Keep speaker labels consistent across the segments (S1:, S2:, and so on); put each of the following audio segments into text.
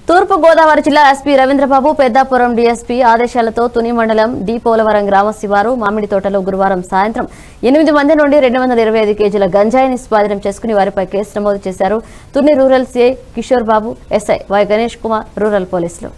S1: తూర్పు గోదావరి జిల్లా SP Ravindra Babu Peddapuram DSP ఆదేశాలతో తుని మండలం డి పోలవరం గ్రామ శివారు మామిడి తోటలో గురువారం సాయంత్రం 8 మంది నుండి 225 కేజీల గంజాయిని స్వాధీనం చేసుకుని వారిపై కేసు నమోదు చేశారు. Tuni rural CI Kishore Babu, SI Y Ganesh Kumar, rural పోలీసులు.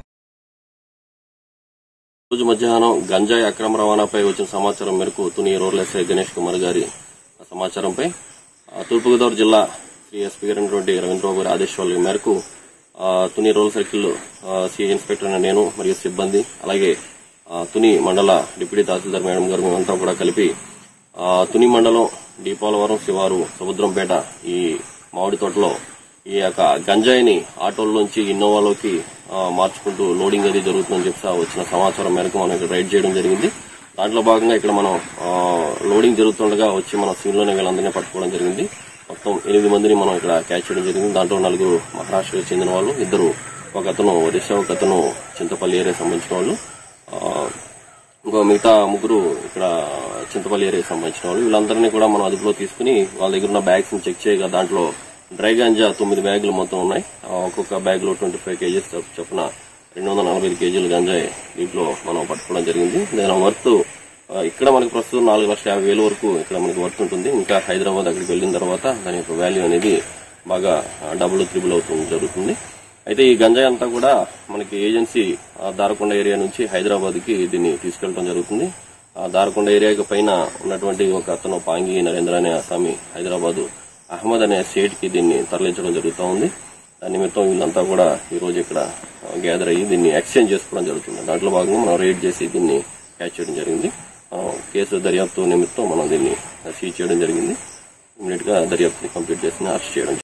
S2: రోజు మధ్యాహ్నం గంజాయి అక్రమ రవాణాపై వచ్చిన సమాచారం మేరకు తుని రూరల్ ఎస్ఐ గణేష్ కుమార్ గారి సమాచారంపై తూర్పుగోదావరి జిల్లా ఎస్పీ గారి రవీంద్రబాబు గారి ఆదేశాల మేరకు Tuni rural circle CI inspector నేను మరియు సిబ్బంది, అలాగే తుని మండల డిప్యూటీ తహసీల్దార్ మేడం గారు మేమంతా కూడా కలిపి తుని మండలం డి పోలవరం శివారు సముద్రంపేట ఈ మామిడి తోటలో ఈ యొక్క గంజాయిని ఆటోల్లోంచి ఇన్నోవాలోకి మార్చుకుంటూ లోడింగ్ అది జరుగుతుందని చెప్పి వచ్చిన సమాచారం మేరకు మనం ఇక్కడ రైడ్ చేయడం జరిగింది. దాంట్లో భాగంగా ఇక్కడ మనం లోడింగ్ జరుగుతుండగా వచ్చి మన సీన్లోనే వీళ్ళందరినీ పట్టుకోవడం జరిగింది. మొత్తం 8 మందిని మనం ఇక్కడ క్యాచ్ చేయడం జరిగింది. దాంట్లో 4 మహారాష్ట్రకు చెందిన వాళ్ళు, 2 ఒక అతను ఒడిశా, ఒక అతను చింతపల్లి ఏరియా సంబంధించిన వాళ్ళు, ఇంకో మిగతా 3 ఇక్కడ చింతపల్లి ఏరియా సంబంధించిన వాళ్ళు. వీళ్ళందరినీ కూడా మనం అదుపులో తీసుకుని వాళ్ళ దగ్గర ఉన్న బ్యాగ్స్ ని చెక్ చేయగా దాంట్లో డ్రై గాంజా 9 బ్యాగులు మొత్తం ఉన్నాయి. ఒక్కొక్క బ్యాగ్ లో 25 కేజీస్ చొప్పున 245 కేజీలు గంజాయి దీంట్లో మనం పట్టుకోవడం జరిగింది. దాని వర్త్ ఇక్కడ మనకి ప్రస్తుతం 4,50,000 వరకు ఇక్కడ మనకి వర్త్ ఉంటుంది. ఇంకా హైదరాబాద్ అక్కడికి వెళ్లిన తర్వాత దాని యొక్క వాల్యూ అనేది బాగా డబుల్ త్రిబుల్ అవుతుంది జరుగుతుంది. అయితే ఈ గంజాయి అంతా కూడా మనకి ఏజెన్సీ దారకొండ ఏరియా నుంచి హైదరాబాద్ కి దీన్ని తీసుకెళ్లడం జరుగుతుంది. దారకొండ ఏరియాకి పైన ఉన్నటువంటి ఒక అతను పాంగి నరేంద్ర అనే అసామి హైదరాబాద్ అహ్మద్ అనే స్టేట్ కి దీన్ని తరలించడం జరుగుతూ ఉంది. దాని నిమిత్తం వీళ్ళంతా కూడా ఈ రోజు ఇక్కడ గ్యాదర్ అయ్యి దీన్ని ఎక్స్చేంజ్ చేసుకోవడం జరుగుతుంది. దాంట్లో భాగంగా మనం రైడ్ చేసి దీన్ని క్యాచ్ చేయడం జరిగింది. కేసు దర్యాప్తు నిమిత్తం మనం దీన్ని సీజ్ చేయడం జరిగింది. ఇమీడియట్ గా దర్యాప్తుని కంప్లీట్ చేసి అరెస్ట్ చేయడం